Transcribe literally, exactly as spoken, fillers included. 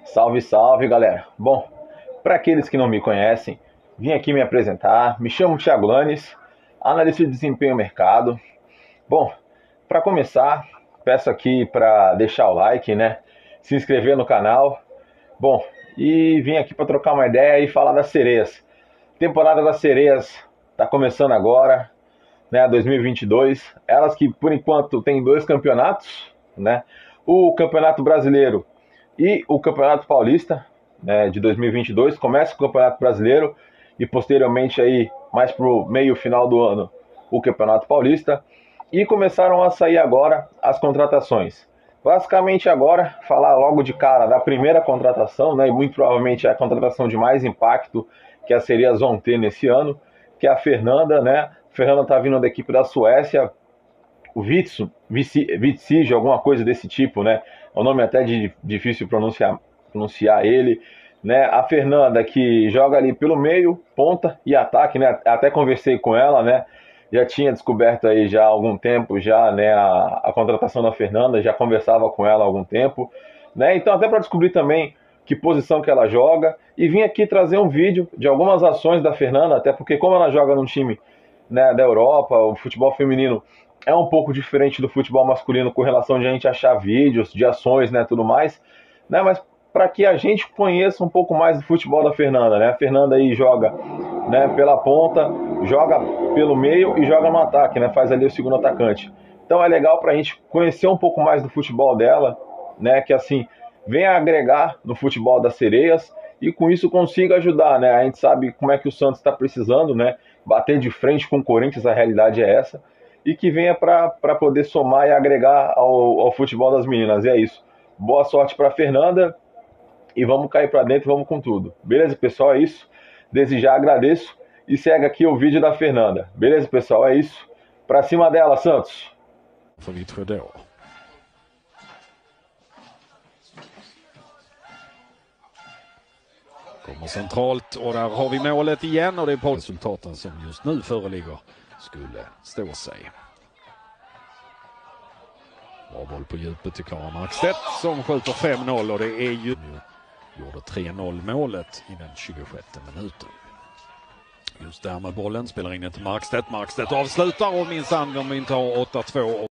Salve, salve, galera. Bom, para aqueles que não me conhecem, vim aqui me apresentar. Me chamo Thiago Lanes, analista de desempenho mercado. Bom, para começar, peço aqui para deixar o like, né? Se inscrever no canal. Bom, e vim aqui para trocar uma ideia e falar das sereias. Temporada das sereias está começando agora, né? dois mil e vinte e dois. Elas que por enquanto têm dois campeonatos, né? O Campeonato Brasileiro e o Campeonato Paulista, né, de dois mil e vinte e dois. Começa o Campeonato Brasileiro e posteriormente aí mais pro meio final do ano o Campeonato Paulista. E começaram a sair agora as contratações. Basicamente agora, falar logo de cara da primeira contratação, né, e muito provavelmente é a contratação de mais impacto que as sereias vão ter nesse ano, que é a Fernanda, né? A Fernanda tá vindo da equipe da Suécia, o Vitsu, Vitsige, alguma coisa desse tipo, né? É um nome até de, difícil pronunciar, pronunciar ele, né? A Fernanda que joga ali pelo meio, ponta e ataque, né? Até conversei com ela, né? Já tinha descoberto aí já há algum tempo já, né, a, a contratação da Fernanda, já conversava com ela há algum tempo, né? Então até para descobrir também que posição que ela joga, e vim aqui trazer um vídeo de algumas ações da Fernanda, até porque como ela joga num time, né, da Europa, o futebol feminino é um pouco diferente do futebol masculino com relação de a gente achar vídeos de ações, né, tudo mais, né, mas para que a gente conheça um pouco mais do futebol da Fernanda, né? A Fernanda aí joga, né, pela ponta, joga pelo meio e joga no ataque, né? Faz ali o segundo atacante. Então é legal para a gente conhecer um pouco mais do futebol dela, né? Que assim venha agregar no futebol das sereias e com isso consiga ajudar, né? A gente sabe como é que o Santos está precisando, né? Bater de frente com o Corinthians, a realidade é essa, e que venha para poder somar e agregar ao, ao futebol das meninas. E é isso. Boa sorte para a Fernanda. E vamos cair para dentro, vamos com tudo. Beleza, pessoal? É isso. Desde já agradeço e segue aqui o vídeo da Fernanda. Beleza, pessoal? É isso. Para cima dela, Santos. För Vittsjö då. Kommer centralt och där har vi målet igen och det är på resultaten som just nu föreligger skulle stå sig. Bra boll på djupet till Klara Markstedt som skjuter fem noll och det är ju gjorde tre noll målet i den tjugosjätte minuten. Just där med bollen spelar in till Markstedt. Markstedt avslutar och minsann de inte har åtta två.